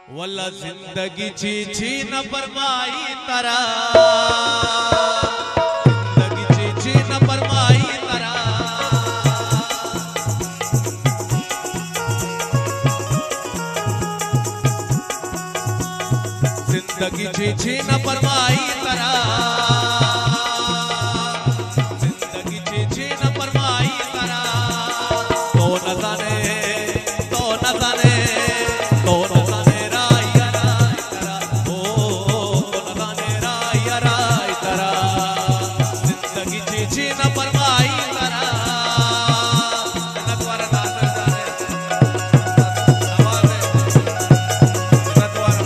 वल्ला जिंदगी छी न परमाई तरा, जिंदगी छी न परमाई तरा, जिंदगी छी न परमाई तरा, जिंदगी छी न परमाई तरा। तो न जाने तो न जाने तो न जाने राय राय तरा, ओ तो न जाने राय राय तरा, जिंदगी छी न परमाई तरा। नतवार दास जाने आवाज है नतवार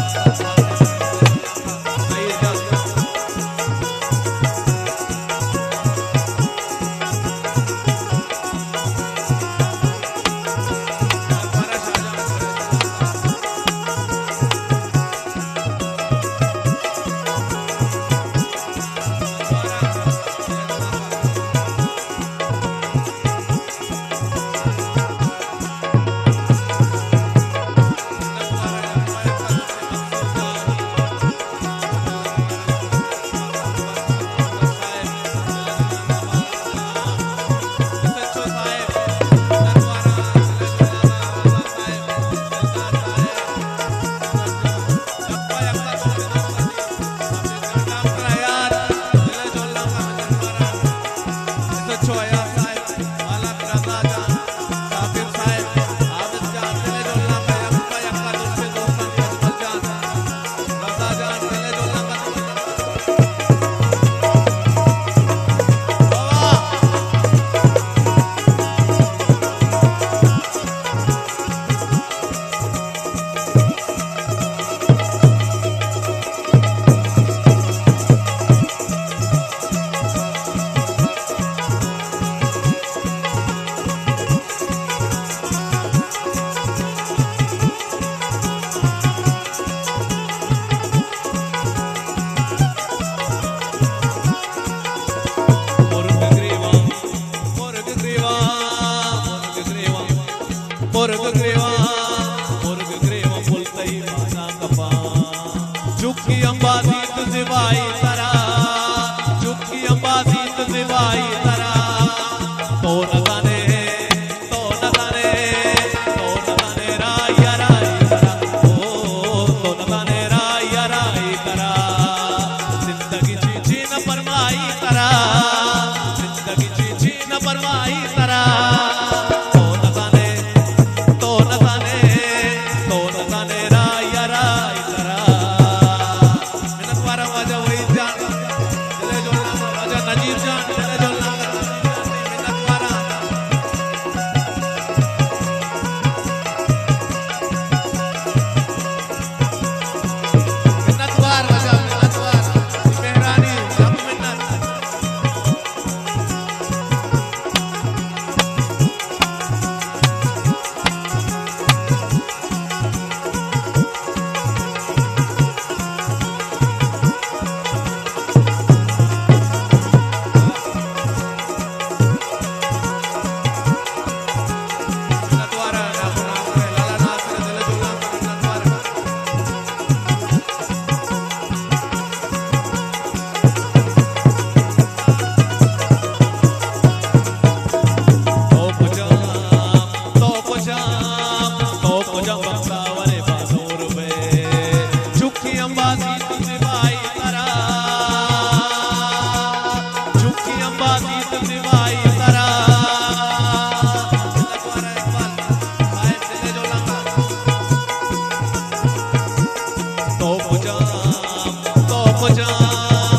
चुकी अंबाजी तुझवाई तरा, चुकी अंबाजी तुझवाई तरा। तो न जाने तो न जाने तो न जाने राय राय तरा, ओ तो न जाने राय राय तरा, जिंदगी छी न परमाई तरा, जिंदगी छी न परमाई तरा। तो न जाने तो न जाने तो न जाने राय राय तरा। नजीब जान चले जो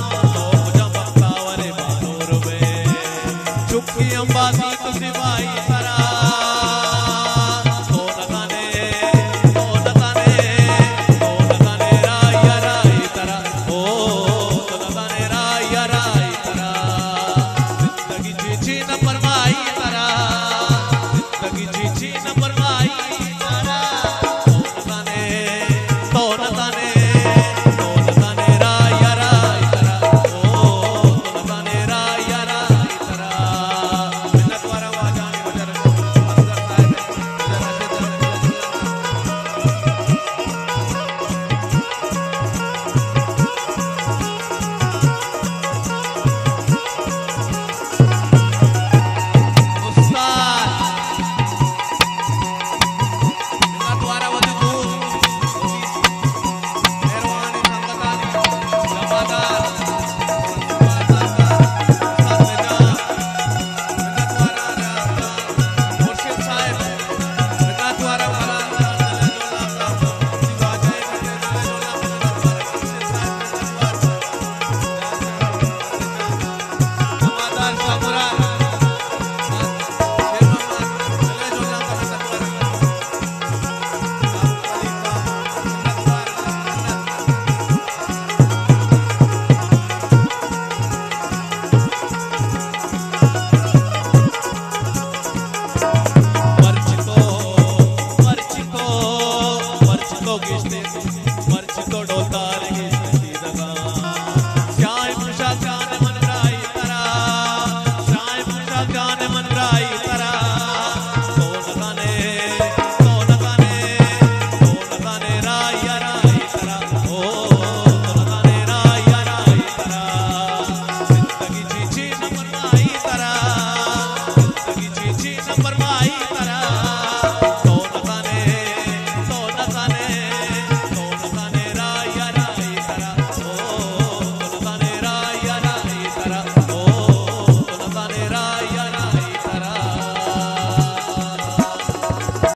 चुकी अंबाजी तुझवाई।